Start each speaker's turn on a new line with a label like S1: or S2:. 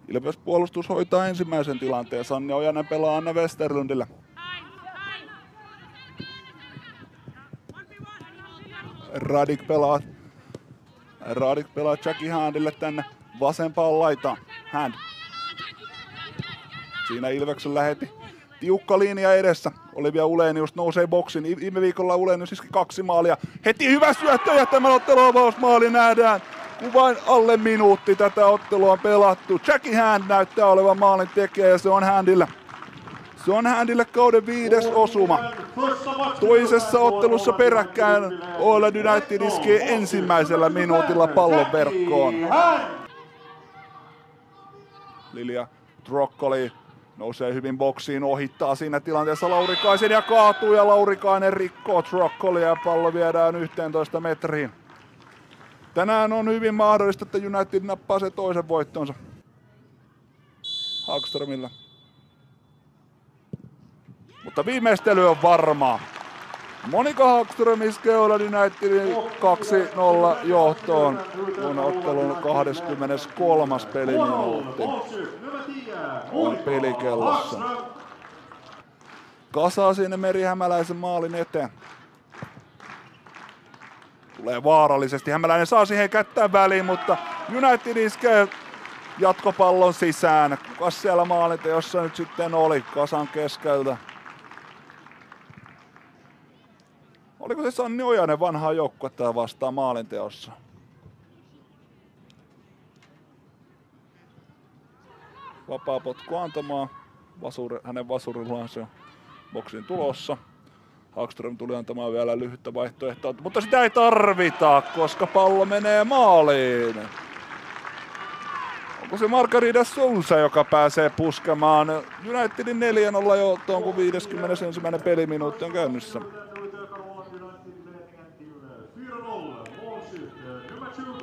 S1: Ilves puolustus hoitaa ensimmäisen tilanteen. Sanni Ojanen pelaa Anne Westerlundille. Radik pelaa Jackie Handille tänne vasempaan laitaan. Hand. Siinä Ilveksen lähetti tiukka linja edessä. Olivia Ulenius nousee boksiin. Viime viikolla Ulenius iski 2 maalia. Heti hyvä syöttö ja tämän otteluavausmaali nähdään. Kun vain alle minuutti tätä ottelua on pelattu. Jackie Hand näyttää olevan maalin tekijä ja se on Handille. Se on Handille kauden 5. osuma. Toisessa ottelussa peräkkäin Oilen United iskee ensimmäisellä minuutilla pallon verkkoon. Lilia Trokkoli nousee hyvin boksiin, ohittaa siinä tilanteessa Laurikaisen ja kaatuu ja Laurikainen rikkoo Trokkolia ja pallo viedään 11 metriin. Tänään on hyvin mahdollista, että United nappaa se toisen voittonsa Hagströmillä. Mutta viimeistely on varmaa. Monika Hagström iskee Oilen Unitedin 2-0 johtoon, kun ottelun 23. peliminuutti on pelikellossa. Kasaa sinne Meri Hämäläisen maalin eteen. Tulee vaarallisesti. Hämäläinen saa siihen kättään väliin, mutta United iskee jatkopallon sisään. Kukas siellä maalinteossa nyt sitten oli Kasan keskeltä? Oliko se Sanni Ojanen vanhaa joukkuetta vastaan maalinteossa? Vapaa potku antamaan. Hänen vasurillaan se on boksin tulossa. Hagström tuli antamaan vielä lyhyttä vaihtoehtoa, mutta sitä ei tarvita, koska pallo menee maaliin. Onko se Margarida Sousa, joka pääsee puskemaan Unitedin 4-0 johtoon, kun 51. peliminuutti on käynnissä.